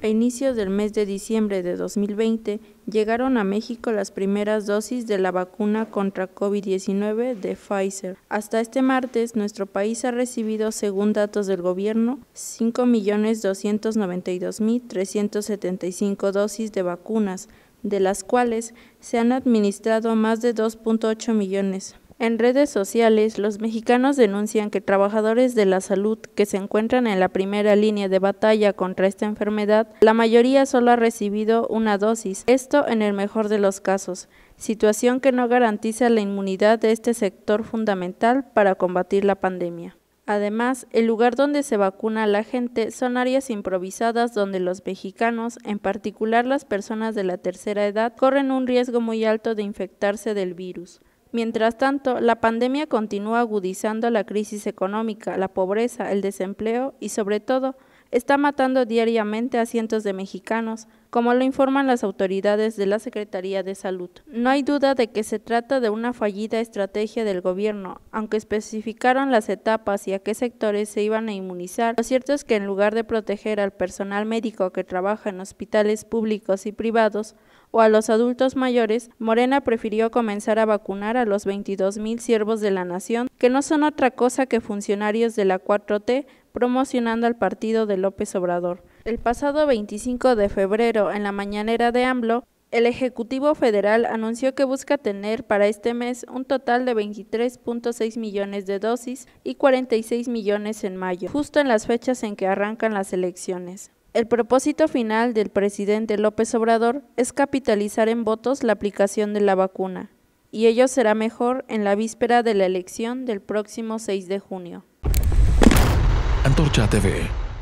A inicios del mes de diciembre de 2020, llegaron a México las primeras dosis de la vacuna contra COVID-19 de Pfizer. Hasta este martes, nuestro país ha recibido, según datos del gobierno, 5.292.375 dosis de vacunas, de las cuales se han administrado más de 2.8 millones. En redes sociales, los mexicanos denuncian que trabajadores de la salud que se encuentran en la primera línea de batalla contra esta enfermedad, la mayoría solo ha recibido una dosis, esto en el mejor de los casos, situación que no garantiza la inmunidad de este sector fundamental para combatir la pandemia. Además, el lugar donde se vacuna a la gente son áreas improvisadas donde los mexicanos, en particular las personas de la tercera edad, corren un riesgo muy alto de infectarse del virus. Mientras tanto, la pandemia continúa agudizando la crisis económica, la pobreza, el desempleo y, sobre todo, está matando diariamente a cientos de mexicanos, como lo informan las autoridades de la Secretaría de Salud. No hay duda de que se trata de una fallida estrategia del gobierno, aunque especificaron las etapas y a qué sectores se iban a inmunizar. Lo cierto es que en lugar de proteger al personal médico que trabaja en hospitales públicos y privados o a los adultos mayores, Morena prefirió comenzar a vacunar a los 22,000 siervos de la nación, que no son otra cosa que funcionarios de la 4T promocionando al partido de López Obrador. El pasado 25 de febrero, en la mañanera de AMLO, el Ejecutivo Federal anunció que busca tener para este mes un total de 23.6 millones de dosis y 46 millones en mayo, justo en las fechas en que arrancan las elecciones. El propósito final del presidente López Obrador es capitalizar en votos la aplicación de la vacuna, y ello será mejor en la víspera de la elección del próximo 6 de junio. Antorcha TV.